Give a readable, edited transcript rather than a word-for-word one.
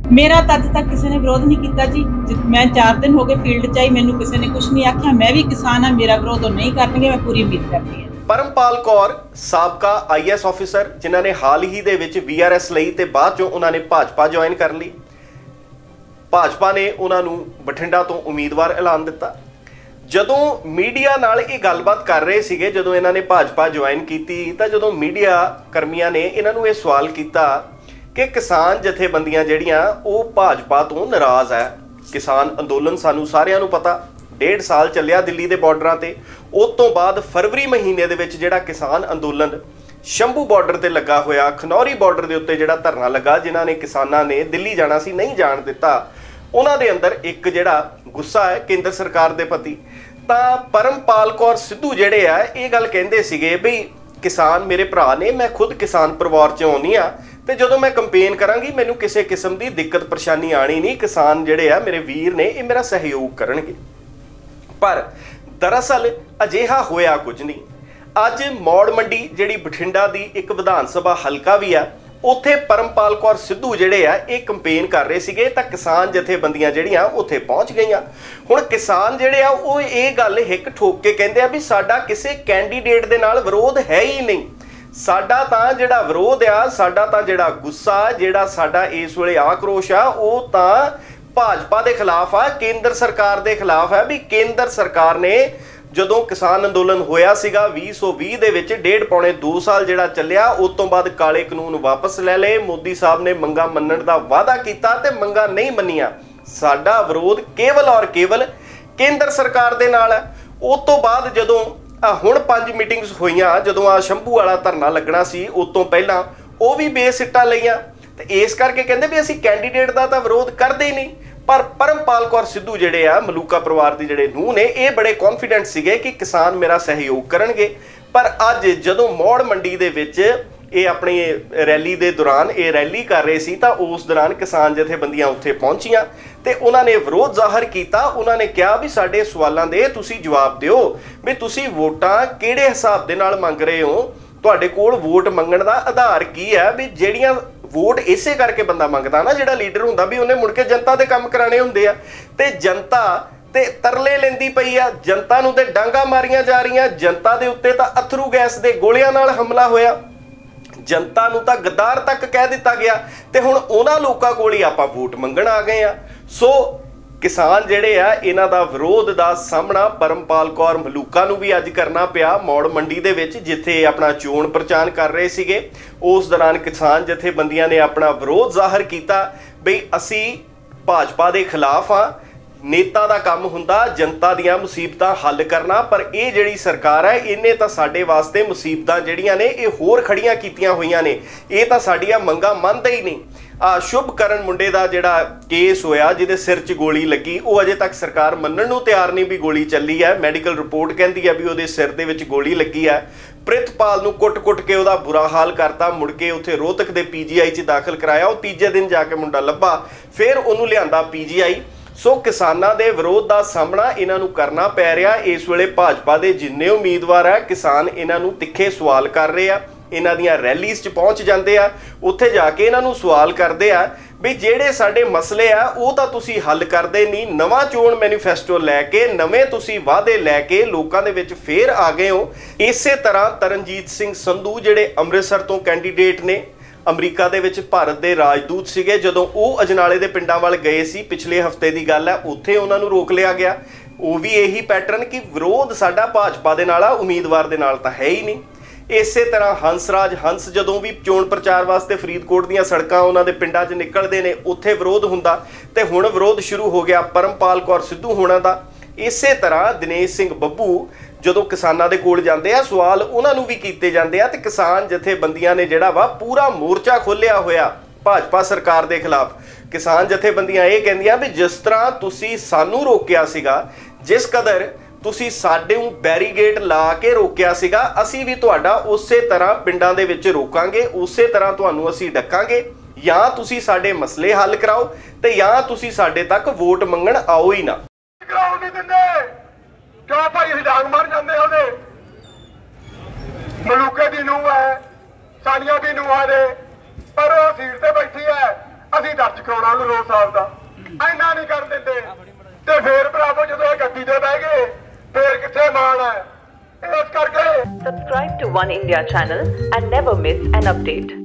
मेरा तो अज तक किसी ने विरोध नहीं किया जी। मैं 4 दिन हो गए फील्ड च आई, मैनू किसी ने कुछ नहीं आख्या। मैं भी किसान हाँ, मेरा विरोध नहीं करनगे, मैं पूरी उम्मीद करती हूँ। परमपाल कौर साबका IAS ऑफिसर जिन्हों ने हाल ही दे विच VRS ਲਈ ਤੇ ਬਾਅਦ ਚੋਂ ਉਹਨਾਂ ਨੇ ਭਾਜਪਾ ज्वाइन कर ली। भाजपा ने उन्होंने बठिंडा तो उम्मीदवार ऐलान दिता। जदों मीडिया नाल ये गलबात कर रहे सीगे, जदों इन्हों ने भाजपा ज्वाइन की, तो जदों मीडिया कर्मियों ने इन्हों ये सवाल किया कि किसान जथेबंदियां जिहड़ियां वो भाजपा तो नाराज़ है। किसान अंदोलन सानू सारिआं नूं पता 1.5 साल चलिया दिल्ली के बॉर्डरां ते। उस तो बाद फरवरी महीने दे विच जिहड़ा किसान अंदोलन शंभू बॉर्डर ते लगा होया, खनौरी बॉर्डर के उत्ते जिहड़ा धरना लगा, जिन्हां ने किसानां ने दिल्ली जाना सी नहीं जाण दिता, उन्हां दे अंदर एक जिहड़ा गुस्सा है केंद्र सरकार दे प्रति। तां परमपाल कौर सिद्धू जिहड़े आ ये गल कहिंदे सीगे भी किसान मेरे भरा ने, मैं खुद किसान परिवार च आउणी आ ते जदों मैं कंपेन करांगी मैनूं किसी किस्म की दिक्कत परेशानी आनी नहीं, किसान जिहड़े आ मेरे वीर ने ये मेरा सहयोग करनगे। पर दरअसल अजिहा होया कुछ नहीं। अज मौड़ मंडी जिहड़ी बठिंडा दी एक विधान सभा हलका भी आ, उत्थे परमपाल कौर सिद्धू जिहड़े आ ये कंपेन कर रहे सीगे तां किसान जथेबंदियां जिहड़ियां उत्थे पहुंच गईयां। हुण किसान जिहड़े आ वो ये गल हिक ठोक के कहंदे आ भी साडा किसी कैंडीडेट दे नाल विरोध है ही नहीं। साडा तां जिहड़ा विरोध आ, साडा तां जिहड़ा गुस्सा, जिहड़ा साडा इस वेले आक्रोश आ, वो तां भाजपा के खिलाफ आ, केंद्र सरकार के खिलाफ है। भी केंद्र सरकार ने जदों किसान अंदोलन होया सीगा 2020 दे विच 1.5-2 साल जिहड़ा चलिया, उस तो बाद काले कानून वापस ले लए। मोदी साहब ने मंगा मनण दा वादा कीता ते मंगा नहीं मनिया। साडा विरोध केवल और केवल केंद्र सरकार दे नाल है। उस तो बाद जदों हुण 5 मीटिंग्स होईयां, जदों आ शंभू वाला धरना लगना सी, उस तो पहलां वो भी बेसिट्टा लईआं ते इस करके कहंदे भी असीं कैंडीडेट दा तां विरोध करदे ही नहीं। पर परमपाल कौर सिद्धू जिहड़े आ मलूका परिवार के जिहड़े नूह ने, ये बड़े कॉन्फिडेंट सीगे कि किसान मेरा सहयोग करनगे। पर अज जदों मौड़ मंडी दे विच ये अपनी रैली के दौरान ये रैली कर रहे सी, तां उस दौरान किसान जथेबंदियां उत्थे पहुंचियां ते उन्होंने विरोध जाहिर किया। उन्होंने कहा भी साडे सवालों दे तुसीं जवाब दिओ भी तुसीं वोटां किहड़े हिसाब दे नाल मंग रहे हो, तुहाडे कोल वोट मंगण दा आधार की है। भी जिहड़ियां वोट इसे करके बंदा मंगदा ना, जिहड़ा लीडर हुंदा भी उन्हें मुड़ के जनता दे काम कराने हुंदे आ ते जनता ते तरले लेंदी पई आ, जनता नूं ते डांगा मारियां जा रहीआं, जनता दे उत्ते तां अथरू गैस दे गोलियां नाल हमला होया, जनता नूं तां गद्दार तक कह दिता गया ते हुण उन्हां लोकां कोल ही आपां वोट मंगण आ गए आ। सो किसान जिहड़े आ इन्हां दा विरोध दा सामना परमपाल कौर मलूका नूं भी अज करना पिया मौड़ मंडी दे विच, जिथे अपना चोण प्रचार कर रहे सीगे। उस दौरान किसान जथेबंदियां ने अपना विरोध जाहिर किया बई असी भाजपा दे खिलाफ हाँ, नेता दा काम हुंदा जनता दियां मुसीबतां हल करना, पर ये जिहड़ी सरकार है इन्हें तां साडे वास्ते मुसीबतां जिहड़ियां ने ये होर खड़ियां कीतियां होईयां ने, ये तां साडीआं मंगां मनदे ही नहीं। शुभकरण मुंडे का जिहड़ा केस होया जिहदे सिर च गोली लगी, वो अजे तक सरकार मनण नूं तैयार नहीं भी गोली चली है। मैडिकल रिपोर्ट कहती है भी उहदे सिर दे विच गोली लगी है। प्रितपाल नूं कुट-कुट के उहदा बुरा हाल करता, मुड़ के उत्थे रोहतक दे PGI च दाखिल कराया। वो तीजे दिन जाके मुंडा लभा, फिर उहनूं लिआंदा PGI। सो किसानां दे विरोध का सामना इन्हां नूं करना पै रिहा। इस वेले भाजपा दे जिन्ने उम्मीदवार है किसान इन्हां नूं तिखे सवाल कर रहे आ, इन्हां दियां रैलीज़ च पहुंच जाते आ, उत्थे जाके इन्हां नूं सवाल करते आ भी जिहड़े साडे मसले आ वो तां तुसीं हल करदे नहीं। नवां चोण मैनीफेस्टो लैके नवें तुसीं वादे लैके लोकां दे विच फेर आ गए हो। इसे तरह तरनजीत सिंह संधू जिहड़े अमृतसर तो कैंडीडेट ने, अमरीका दे विच भारत दे राजदूत सीगे, जदों वो अजनाले दे पिंडां वल गए सी पिछले हफ्ते की गल है, उत्थे उन्हां नूं रोक लिया गया। वो भी यही पैटर्न कि विरोध साडा भाजपा दे नाल आ, उम्मीदवार दे नाल तां है ही नहीं। इसे तरह हंसराज हंस जदों भी चोण प्रचार वास्ते फरीदकोट दीआं सड़कां उन्हां दे पिंडां 'च निकलदे ने, उत्थे विरोध हुंदा ते हुण विरोध शुरू हो गया परमपाल कौर सिद्धू होणां दा। इसे तरह दिनेश सिंह बब्बू जदों किसानां दे कोल जांदे आ, सवाल उन्हां नूं भी कीते जांदे आ ते किसान जथेबंदियां ने जिहड़ा वा पूरा मोर्चा खोलिया होया भाजपा सरकार दे खिलाफ। किसान जथेबंदियां ये कहंदियां भी जिस तरह तुसीं सानूं रोकिया सीगा, जिस कदर तुसीं साडे नूं बैरीगेट ला के रोकिया सीगा, असीं भी तुहाडा उसे तरह पिंडां दे विच रोकांगे, उसे तरह तुहानूं असीं डकांगे। या तुसीं साडे मसले हल कराओ ते या तुसीं साडे तक वोट मंगण आओ ही ना। क्यों भाई असीं डांग मार जांदे ओहदे मलूके दी नूंह है, साड़ियां दी नूंहां दे, पर वो सीट ते बैठी है, ਅਸੀਂ ਦਰਜ ਕਰਾਉਣਾ ਉਹਨੂੰ ਰੋਜ਼ ਸਾਹਿਬ ਦਾ ਇੰਨਾ ਨਹੀਂ ਕਰਨ ਦਿੰਦੇ ਤੇ ਫੇਰ ਭਰਾਵੋ ਜਦੋਂ ਇਹ ਗੱਡੀ ਤੇ ਬਹਿ ਗਏ ਫੇਰ ਕਿੱਥੇ ਮਾਣ ਹੈ ਇਸ ਕਰਕੇ Subscribe to One India channel and never miss an update.